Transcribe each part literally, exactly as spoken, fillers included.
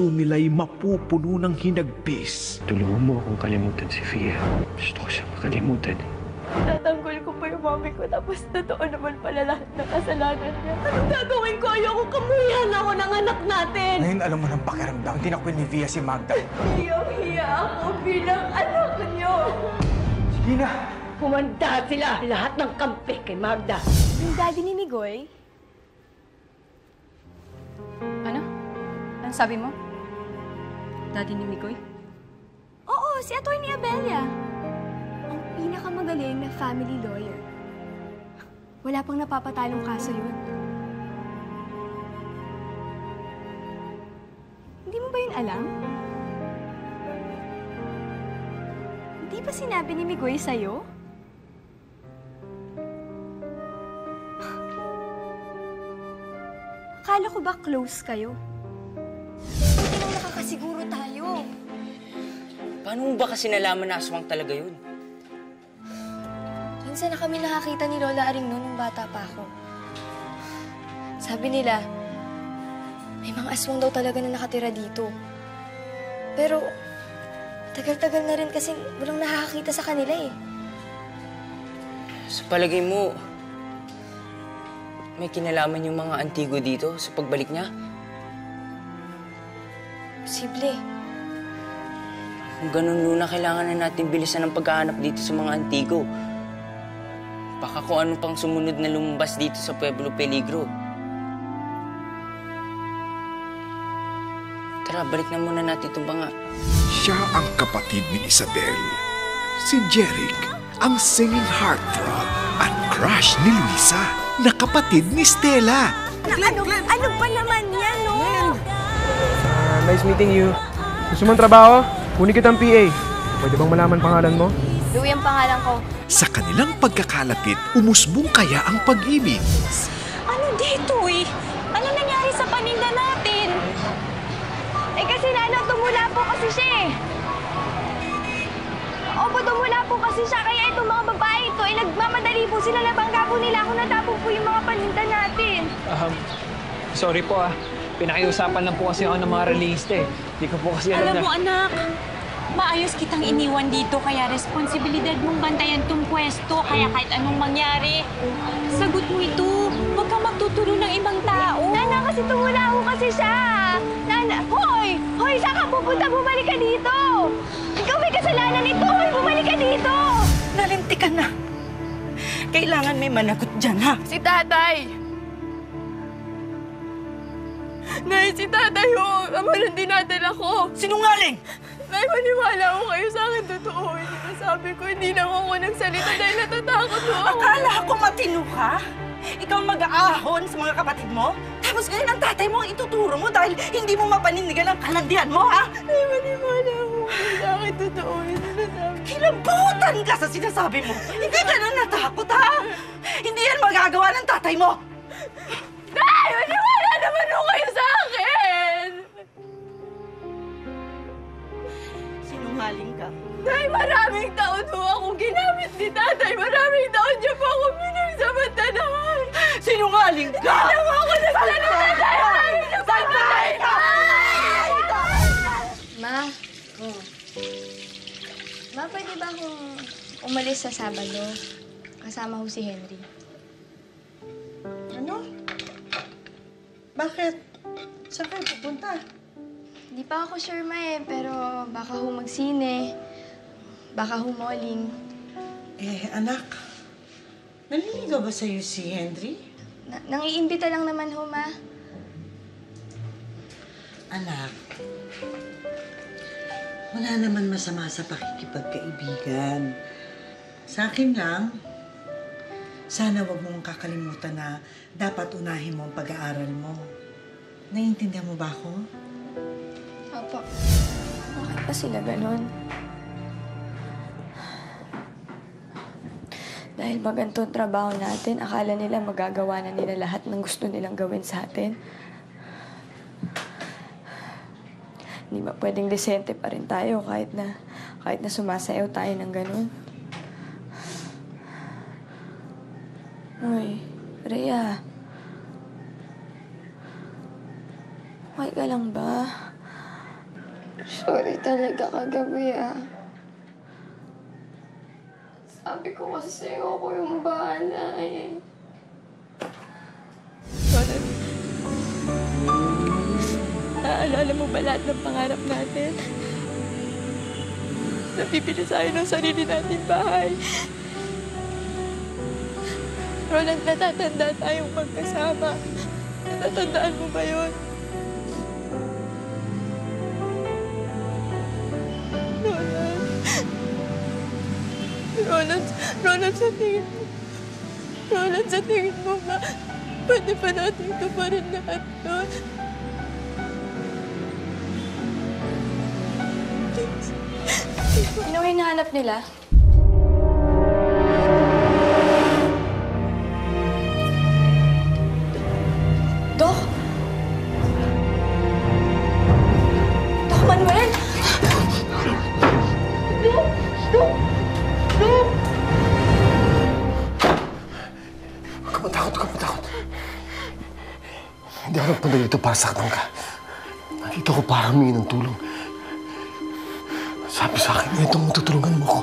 puso nila'y mapupuno ng hinagpis. Tulungan mo akong kalimutan si Fia. Gusto ko siya makalimutan. Tatanggol ko pa yung mami ko tapos totoo naman pala lahat ng kasalanan niya. Anong gagawin ko? Ayoko kamuyahan ako ng anak natin! Ngayon alam mo ng pakiramdam, tinakwil ni Via si Magda. Hiyang-hiya ako bilang anak niyo! Sige na! Humanda sila lahat ng kampi kay Magda. Yung daddy ni Migoy? Ano? Ano sabi mo? Daddy ni Migoy? Oo, si Atty. Abella. Ang pinakamagaling na family lawyer. Wala pang napapatalong kaso yun. Hindi mo ba yun alam? Hindi ba sinabi ni Migoy sa'yo? Akala ko ba close kayo? Buti nang nakakasiguro tayo. Paano mo ba kasi nalaman na aswang talaga yun? Minsan na kami nakakita ni Lola Aring noon nung bata pa ako. Sabi nila, may mga aswang daw talaga na nakatira dito. Pero, tagal-tagal na rin kasi walang nakakakita sa kanila eh. Sa palagay mo, may kinalaman yung mga antigo dito sa pagbalik niya? Posible. Kung ganun, Luna, kailangan na natin bilisan ang paghahanap dito sa mga antigo. Baka kung ano pang sumunod na lumabas dito sa Pueblo Peligro. Tara, balik na muna natin itong banga. Siya ang kapatid ni Isabel. Si Jeric, ang singing heartthrob at crush ni Luisa, na kapatid ni Stella. Ano, ano ba naman yan, no? Uh, nice meeting you. Gusto mong trabaho? Kunin kitang P A. Pwede bang malaman pangalan mo? Louie ang pangalan ko. Sa kanilang pagkakalapit, umusbong kaya ang pag-ibig. Ano dito eh? Ano nangyari sa paninda natin? Eh kasi nano, tumula po kasi siya eh. Opo, tumula po kasi siya. Kaya itong mga babae ito, eh, nagmamadali po sila. Nabangga po nila kung natapon po yung mga paninda natin. Um, sorry po ah. Pinakiusapan lang po kasi ako ng mga realista eh. Hindi ko po kasi alam, Alam na... mo anak, maayos kitang iniwan dito kaya responsibilidad mong bantayan tong pwesto. Kaya kahit anong mangyari, sagot mo ito. Huwag kang magtuturo ng ibang tao. Nana, kasi tumula po kasi siya. Nana, hoy! Hoy, saan ka pupunta? Bumalik ka dito! Ikaw may kasalanan nito! Hoy, bumalik ka dito! Nalinti ka na. Kailangan may managot dyan, ha? Si tatay! Nay, si tatay ho! Amalan din natin ako! Sinungaling! Nay, maniwala ko kayo sa akin. Totoo. Hindi na sabi ko, hindi lang ako nagsalita dahil natatakot ho ako. Akala ko matino ka? Ikaw mag-aahon sa mga kapatid mo? Tapos ngayon ang tatay mo ang ituturo mo dahil hindi mo mapanindigan ang kalandian mo, ha? Nay, maniwala ko kayo sa akin. Totoo. Hindi na sabi. Kilambutan ka sa sinasabi mo. Hindi ka na natakot, ha? Hindi yan magagawa ng tatay mo. Nay, maniwala naman ho kayo sa akin! Sinungaling ka. Nay, maraming taon ho akong ginamit ni tatay. Maraming taon niya po ako pinagsamantanahan. Sinungaling ka! Hindi naman ako nagsalita dahil maraming Santay ka! Ma? Ma, pwede ba akong umalis sa Sabado? Kasama ho si Henry. Ano? Bakit? Saan kayo pupunta? Di pa ako sure, ma eh, pero baka ho magsine. Baka ho malling. Eh, anak, naliligaw ba sa'yo si Henry? Na nangiimbita lang naman ho, ma. Anak, wala naman masama sa pakikipagkaibigan. Sa akin lang, sana wag mong kakalimutan na dapat unahin mo ang pag-aaral mo. Naiintindihan mo ba ako? Opo. Bakit pa sila ganon? Dahil maganto ang trabaho natin, akala nila magagawa na nila lahat ng gusto nilang gawin sa atin. Hindi ba pwedeng desente pa rin tayo kahit na, kahit na sumasayaw tayo ng ganon? Uy, Rhea. Okay ka lang ba? Sorry talaga kagabi, ah. Sabi ko kasi sa'yo ako yung bahala, eh. Roland, naaalala mo ba lahat ng pangarap natin? Napipili tayo ng sarili nating bahay. Roland, natatanda tayong magkasama. Natatandaan mo ba yun? Roland. Roland, Roland, sa tingin mo. Roland, sa tingin mo ba? Pwede pa natin tuparin lahat doon. Ano hinahanap nila? Dok! Dok Manuel! Dok! Dok! Dok! Huwag ka matakot, huwag ka matakot. Hindi ako nagpunta dito para saktan ka. Nandito ako para humingi ng tulong. Sabi sa akin, itong matutulungan mo ko.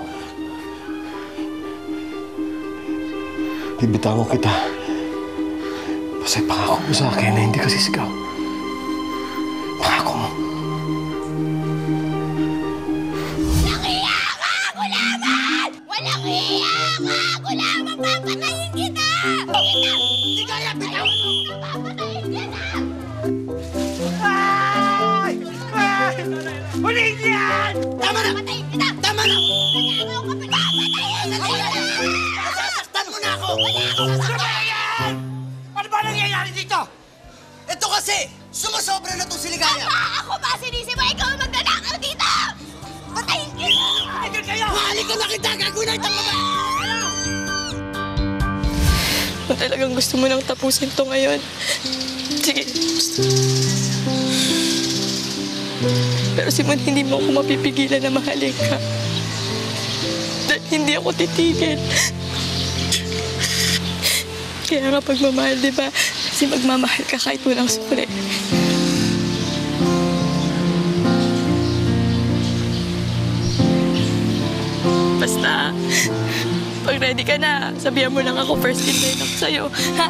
Bibitawan kita. Basta pangako mo sa akin na hindi ka sisigaw. Pangako mo. Walang iya ka, gulaman! Walang iya ka, gulaman! Papatayin kita! Hindi kaya, bitawan mo! Papatayin kita! Ay! Ay! Huling yan! Tama na! Papatayin kita! Tama na! Nagagaw ka pa! Papatayin kita! Nasasaktan mo na ako! Wala akong sasaktan! Ano ba nangyayari dito? Ito kasi, sumusobra na itong siligaya. Tama! Ako ba sinisi mo? Ikaw ang magnanakaw dito! Patayin kita! Tigil kayo! Mahalik ka na kita! Gagawin na itong mga... Kung talagang gusto mo nang tapusin to ngayon, sige. Pero Simon, hindi mo ako mapipigilan na mahalin ka. Dahil hindi ako titigil. Kaya nga pagmamahal, di ba? Kasi magmamahal ka kahit walang sukli. Basta, pag ready ka na, sabihan mo lang ako first in line ako sa'yo. Ha?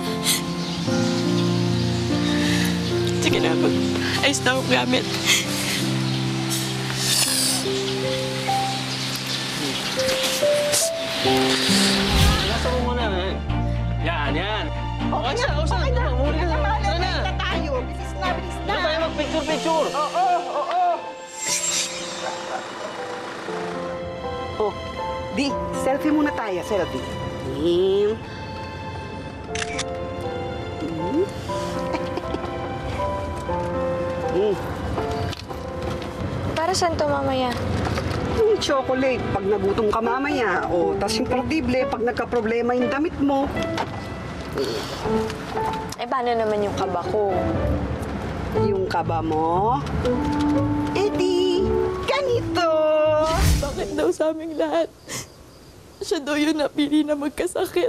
Sige na, ayos na akong gamit. Nasa mo muna, eh. Yan, yan. Okay na, okay na. Mahuli ka na. Sana. tayo. Bilis na, bilis Ano tayo mag-picture-picture? Oo, oo. Oh, di, selfie muna tayo, selfie. Hmm. Hmm. Hmm. Para saan to mamaya? Yung chocolate, pag nagutom ka mamaya. O, tas yung perdible, pag nagka-problema yung damit mo. Eh, paano naman yung kaba ko? Yung kaba mo? Eh di, ganito. Bakit daw sa aming lahat? Siya daw yun napili na magkasakit.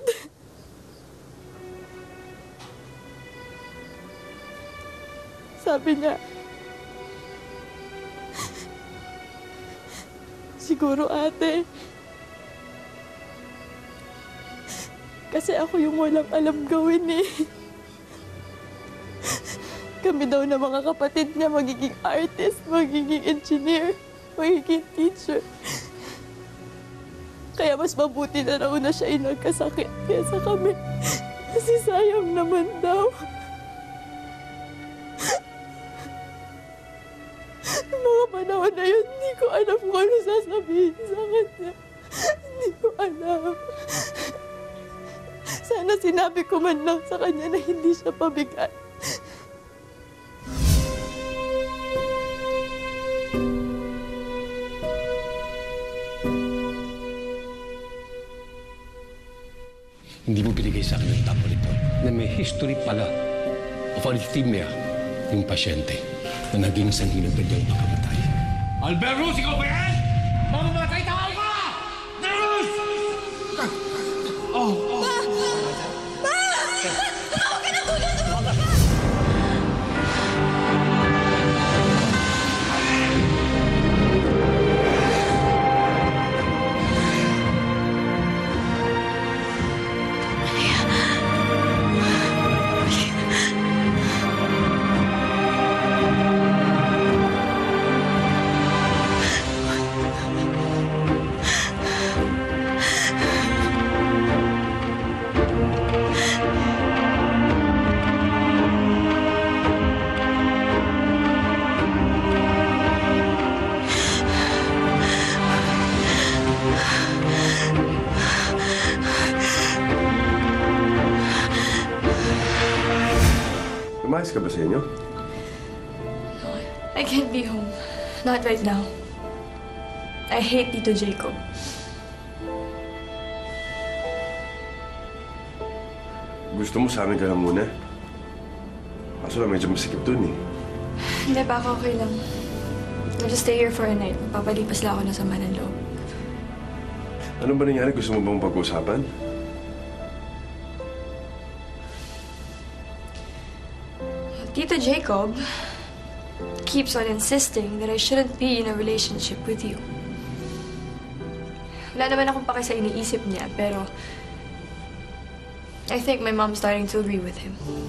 Sabi niya, siguro ate, kasi ako yung walang alam gawin eh. Kami daw na mga kapatid niya magiging artist, magiging engineer, magiging teacher. Kaya mas mabuti na raw na siya ay nagkasakit kaysa kami. Kasi sayang naman daw. Mga panahon na yun, hindi ko alam kung ano sasabihin sa kanya. Hindi ko alam. Sana sinabi ko man lang sa kanya na hindi siya pabigat. Hindi mo binigay sa akin yung top report na may history pala of arrhythmia yung pasyente na naging sanhi ng kanyang pagkamatay. Albert Ruz, ikaw ba yan? Mamamatay tayo ka! Nerus! Oh, oh. Ma! Ma! Tumawag ka na tulad! Tumawag ka! Umayos ka ba sa inyo? I can't be home. Not right now. I hate Tito Jacob. Gusto mo sa amin ka lang muna? Kaso lang medyo masikip dun eh. Hindi pa ako okay lang. I'll just stay here for a night. Papalipas lang ako na sama ng loob. Ano ba nangyari? Gusto mo bang pag-usapan? Tito Jacob keeps on insisting that I shouldn't be in a relationship with you. Wala naman akong pake sa iniisip niya, pero I think my mom's starting to agree with him.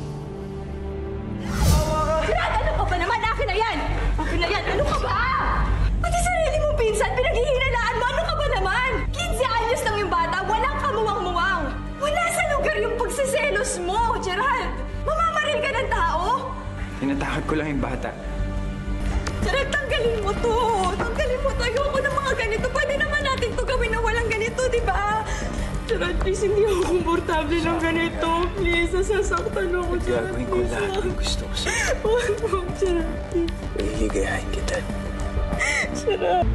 Brad, ano ka ba naman? Akin na yan! Akin na yan! Ano ka ba? Pati sarili mong pinsan, pinaghihinalaan mo! Ano ka ba naman? fifteen anyos lang yung bata, walang kamuwang-muwang! Wala sa lugar yung pagsiselos mo, Gerald! Mamamaril ka ng tao! Tinatakot ko lang yung bata. Gerald, tanggalin mo to! Tanggalin mo to! Ayoko ng mga ganito! Pwede naman natin to gawin na walang ganito, di ba? Gerald, please, hindi ako komportable ng ganito. Please, nasasaktan ako, Gerald. Gagawin ko lahat ng gusto ko sa'yo. Huwag mo, Gerald. Ihigayahin kita. Gerald.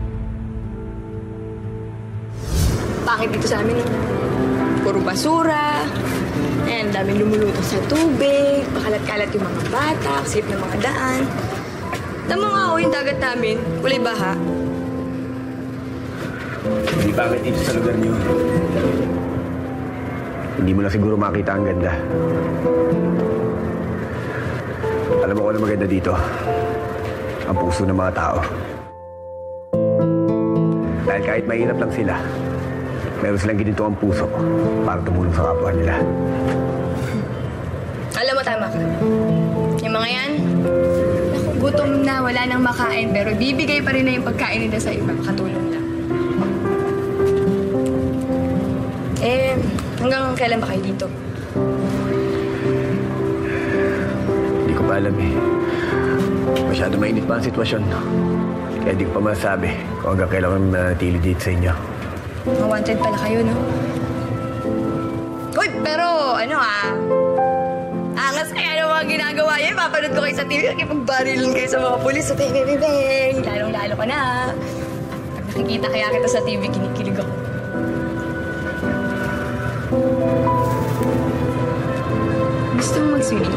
Bakit dito sa amin, no? Puro basura. Eh, ang daming lumulutong sa tubig. Pakalat-kalat yung mga bata. Kasip ng mga daan. Tama nga ako yung dagat namin. Kulay baha. Hindi bakit dito sa lugar niyo. Hindi mo na siguro makita ang ganda. Alam mo kung ano maganda dito? Ang puso ng mga tao. Dahil kahit mahirap lang sila, meron silang ginito ang puso para tumulong sa kapwa nila. Alam mo, tama ka. Yung mga yan, naku, gutom na, wala nang makain, pero bibigay pa rin na yung pagkain nila sa iba. Katulong lang. Eh, hanggang kailan ba kayo dito? Hindi ko pa alam eh. Masyado mainit pa ang sitwasyon. Kaya di ko pa masabi kung hanggang kailan kami manatili dito sa inyo. Mga wanted pala kayo, no? Uy, pero ano ah, angas kaya ng mga ginagawa niyo. Papanood ko kayo sa T V, nakipag-barilin kayo sa mga pulis. So, bang, bang, bang. Lalong-lalo ka na. Pag nakikita kaya kita sa T V, kinikilig ako. Gusto mo mag-swimming?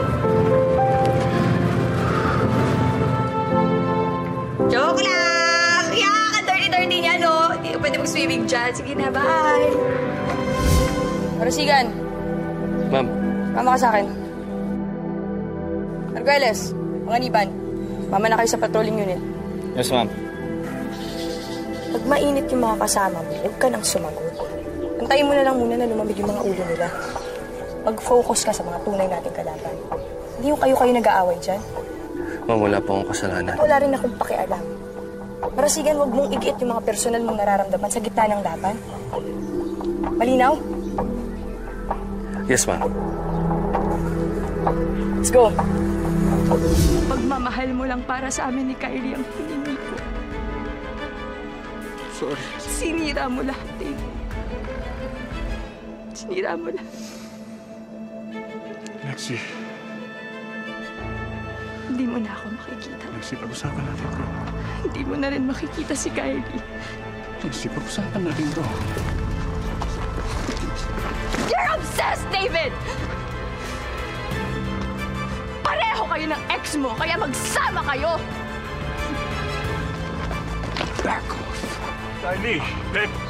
Joke lang! Yak! Ang dirty-dirty niya, no? Hindi ka pwede mag-swimming dyan. Sige na, bye! Marasigan. Ma'am. Mama ka sa akin. Arguelles, mga niban. Mama na kayo sa patrolling unit. Yes, ma'am. Pag mainit yung mga kasama mo, huwag ka nang sumagot. Antayin mo na lang muna na lumamig yung mga ulo nila. Mag-focus ka sa mga tunay nating kalaban. Hindi yung kayo-kayo nag-aaway dyan. Ma'am, wala po akong kasalanan. Wala rin akong pakialam. Marasigan, huwag mong igiit yung mga personal mong nararamdaman sa gitna ng laban. Malinaw? Yes, ma'am. Let's go. Pagmamahal mo lang para sa amin ni Kylie ang hiningi ko. Sorry. Sinira mo lahat eh. Sinira mo lahat. Lexi. Hindi mo na ako makikita. Lexi, pag-usapan natin to. Hindi mo na rin makikita si Kylie. Lexi, pag-usapan natin to. You're obsessed, David! Pareho kayo ng ex mo, kaya magsama kayo! Back off. Kylie, babe.